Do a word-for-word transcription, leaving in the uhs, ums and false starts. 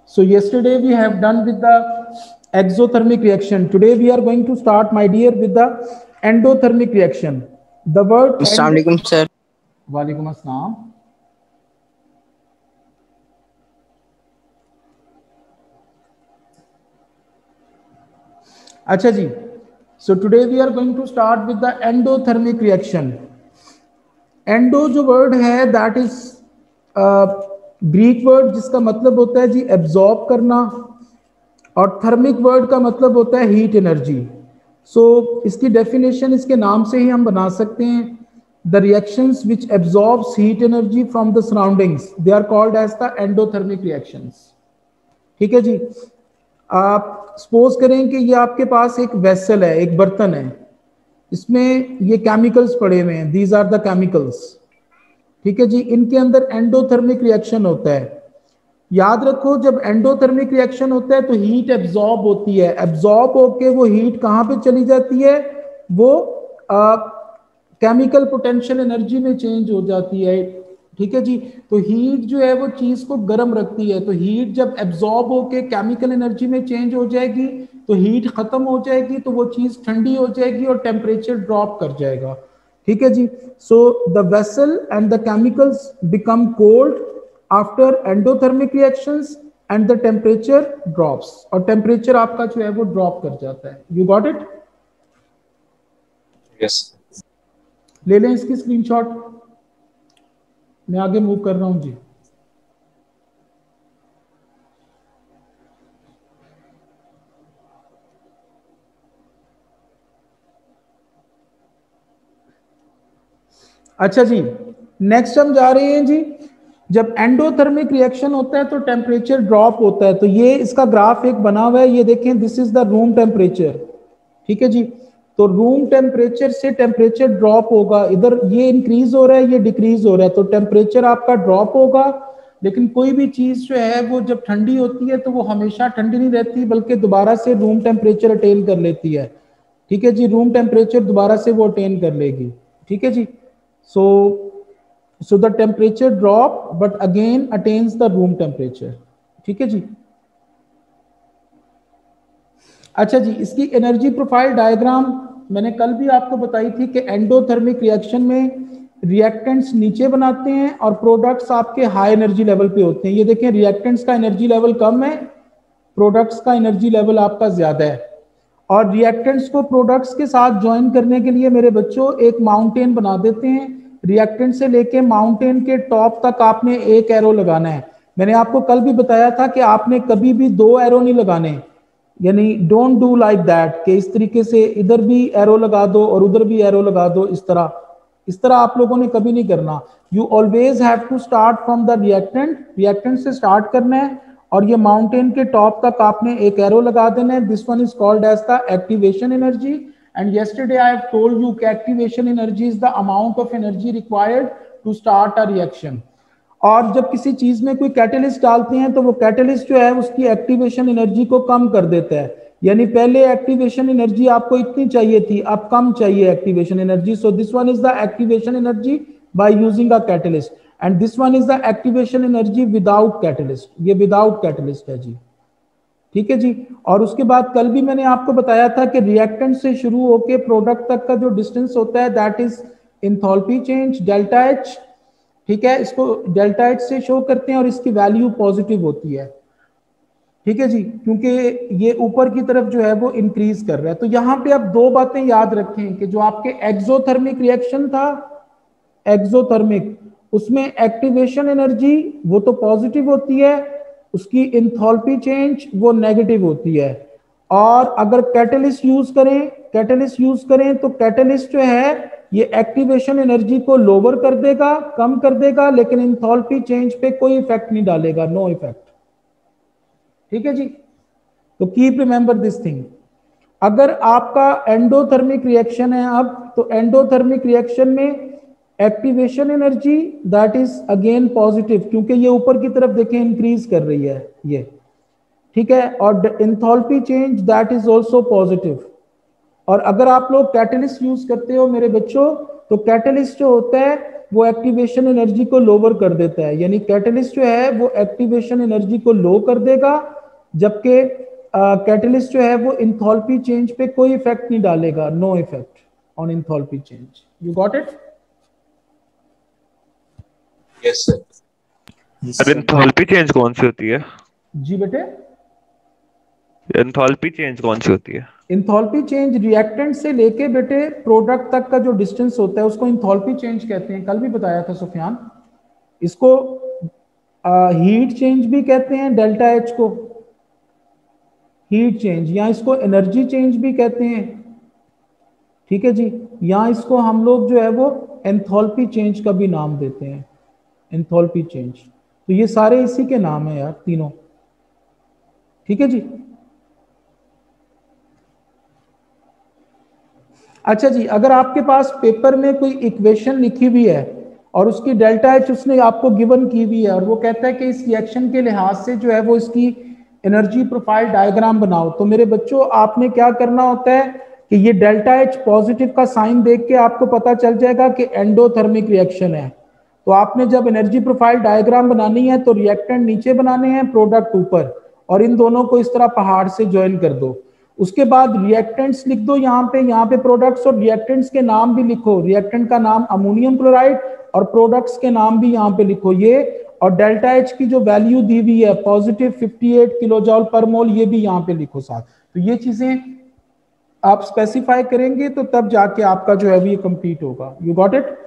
So yesterday we have done with the exothermic reaction. Today we are going to start, my dear, with the endothermic reaction. The word endo. Assalamualaikum sir. Walaikum assalam. अच्छा जी. So today we are going to start with the endothermic reaction. Endo जो word है that is Greek word जिसका मतलब होता है जी absorb करना, और थर्मिक वर्ड का मतलब होता है हीट एनर्जी. सो इसकी डेफिनेशन इसके नाम से ही हम बना सकते हैं. The reactions which absorbs heat energy from the surroundings, they are called as the endothermic reactions. ठीक है जी. आप सपोज करें कि ये आपके पास एक वेसल है, एक बर्तन है, इसमें ये केमिकल्स पड़े हुए हैं, दीज आर द केमिकल्स. ठीक है जी. इनके अंदर एंडोथर्मिक रिएक्शन होता है. याद रखो, जब एंडोथर्मिक रिएक्शन होता है तो हीट एब्जॉर्ब होती है. एब्जॉर्ब होके वो हीट कहाँ पे चली जाती है? वो केमिकल पोटेंशियल एनर्जी में चेंज हो जाती है. ठीक है जी. तो हीट जो है वो चीज को गर्म रखती है. तो हीट जब एब्जॉर्ब होके केमिकल एनर्जी में चेंज हो जाएगी तो हीट खत्म हो जाएगी, तो वो चीज ठंडी हो जाएगी और टेम्परेचर ड्रॉप कर जाएगा. ठीक है जी. So the vessel and the chemicals become cold after endothermic reactions and the temperature drops, और टेम्परेचर आपका जो है वो ड्रॉप कर जाता है. You got it? यस. ले लें इसकी स्क्रीनशॉट. मैं आगे मूव कर रहा हूं जी. अच्छा जी. नेक्स्ट हम जा रहे हैं जी. जब एंडोथर्मिक रिएक्शन होता है तो टेम्परेचर ड्रॉप होता है. तो ये इसका ग्राफ एक बना हुआ है, ये देखें, this is the room temperature. ठीक है जी. तो रूम टेम्परेचर से टेम्परेचर ड्रॉप होगा. इधर ये इंक्रीज हो रहा है, ये डिक्रीज हो रहा है, तो टेम्परेचर आपका ड्रॉप होगा. लेकिन कोई भी चीज जो है वो जब ठंडी होती है तो वो हमेशा ठंडी नहीं रहती, बल्कि दोबारा से रूम टेम्परेचर अटेन कर लेती है. ठीक है जी. रूम टेम्परेचर दोबारा से वो अटेन कर लेगी. ठीक है जी. सो so the temperature drop but again attains the room temperature. ठीक है जी. अच्छा जी. इसकी एनर्जी प्रोफाइल डायग्राम मैंने कल भी आपको बताई थी कि एंडोथर्मिक रिएक्शन में रिएक्टेंट्स नीचे बनाते हैं और प्रोडक्ट्स आपके हाई एनर्जी लेवल पे होते हैं. ये देखें, रिएक्टेंट्स का एनर्जी लेवल कम है, प्रोडक्ट्स का एनर्जी लेवल आपका ज्यादा है. और रिएक्टेंट्स को प्रोडक्ट्स के साथ ज्वाइन करने के लिए मेरे बच्चों एक माउंटेन बना देते हैं. रिएक्टेंट से लेके माउंटेन के टॉप तक आपने एक एरो लगाना है. मैंने आपको कल भी बताया था कि आपने कभी भी दो एरो नहीं लगाने, यानी डोंट डू लाइक दैट कि इस तरीके से इधर भी एरो लगा दो और उधर भी एरो लगा दो. इस तरह इस तरह आप लोगों ने कभी नहीं करना. You always have to start from the reactant. Reactant से स्टार्ट करना है और ये माउंटेन के टॉप तक आपने एक एरो लगा देना है. This one is called as the activation energy. And yesterday I have told you कि activation energy is the amount of energy required to start a reaction. और जब किसी चीज में कोई कैटलिस्ट डालते हैं तो वो कैटलिस्ट जो है उसकी एक्टिवेशन एनर्जी को कम कर देता है. यानी पहले एक्टिवेशन एनर्जी आपको इतनी चाहिए थी, अब कम चाहिए activation energy. So this one is the activation energy by using a catalyst, and this one is the activation energy without catalyst. ये विदाउट कैटलिस्ट है जी. ठीक है जी. और उसके बाद कल भी मैंने आपको बताया था कि रिएक्टेंट से शुरू होके प्रोडक्ट तक का जो डिस्टेंस होता है that is enthalpy change, delta H. ठीक है. इसको डेल्टा एच से शो करते हैं और इसकी वैल्यू पॉजिटिव होती है. ठीक है जी. क्योंकि ये ऊपर की तरफ जो है वो इंक्रीज कर रहा है. तो यहाँ पे आप दो बातें याद रखें कि जो आपके एक्सोथर्मिक रिएक्शन था, एक्सोथर्मिक, उसमें एक्टिवेशन एनर्जी वो तो पॉजिटिव होती है, उसकी एंथैल्पी चेंज वो नेगेटिव होती है. और अगर कैटलिस्ट यूज करें कैटलिस्ट यूज करें तो कैटलिस्ट जो है ये एक्टिवेशन एनर्जी को लोअर कर देगा, कम कर देगा, लेकिन एंथैल्पी चेंज पे कोई इफेक्ट नहीं डालेगा, नो इफेक्ट. ठीक है जी. तो कीप रिमेंबर दिस थिंग. अगर आपका एंडोथर्मिक रिएक्शन है अब, तो एंडोथर्मिक रिएक्शन में activation energy that is again positive, क्योंकि ये ऊपर की तरफ देखें इंक्रीज कर रही है ये. ठीक है. और enthalpy change that is also positive. और अगर आप लोग कैटलिस्ट यूज करते हो मेरे बच्चों, तो कैटलिस्ट जो होता है वो एक्टिवेशन एनर्जी को लोअर कर देता है, यानी कैटलिस्ट जो है वो एक्टिवेशन एनर्जी को लो कर देगा, जबकि कैटलिस्ट जो है वो इंथॉल्पी चेंज पे कोई इफेक्ट नहीं डालेगा, no effect on enthalpy change. You got it? Yes sir. Enthalpy change कौन सी होती है? जी बेटे, एंथैल्पी चेंज कौन सी होती है? इंथॉल्पी चेंज रिएक्टेंट से लेके बेटे प्रोडक्ट तक का जो डिस्टेंस होता है उसको इंथॉल्पी चेंज कहते हैं, कल भी बताया था सुफियान। इसको हीट चेंज भी कहते हैं, डेल्टा एच को हीट चेंज, या इसको एनर्जी चेंज भी कहते हैं, ठीक है जी। या इसको हम लोग जो है वो एंथैल्पी चेंज का भी नाम देते हैं, एंथैल्पी चेंज। तो ये सारे इसी के नाम है यार तीनों, ठीक है जी। अच्छा जी, अगर आपके पास पेपर में कोई इक्वेशन लिखी हुई है और उसकी डेल्टा एच उसने आपको गिवन की हुई है और वो कहता है कि इस रिएक्शन के लिहाज से जो है वो इसकी एनर्जी प्रोफाइल डायग्राम बनाओ, तो मेरे बच्चों आपने क्या करना होता है कि ये डेल्टा एच पॉजिटिव का साइन देख के आपको पता चल जाएगा कि एंडोथर्मिक रिएक्शन है। तो आपने जब एनर्जी प्रोफाइल डायग्राम बनानी है तो रिएक्टेंट नीचे बनाने हैं, प्रोडक्ट ऊपर, और इन दोनों को इस तरह पहाड़ से ज्वाइन कर दो। उसके बाद रिएक्टेंट्स लिख दो यहाँ पे, यहाँ पे प्रोडक्ट्स और रिएक्टेंट्स के नाम भी लिखो, रिएक्टेंट का नाम अमोनियम क्लोराइड और प्रोडक्ट्स के नाम भी यहाँ पे लिखो ये, और डेल्टा एच की जो वैल्यू दी हुई है पॉजिटिव अट्ठावन किलोजॉल पर मोल, ये भी यहाँ पे लिखो साथ। तो ये चीजें आप स्पेसिफाई करेंगे तो तब जाके आपका जो है वो ये कंप्लीट होगा। You got it?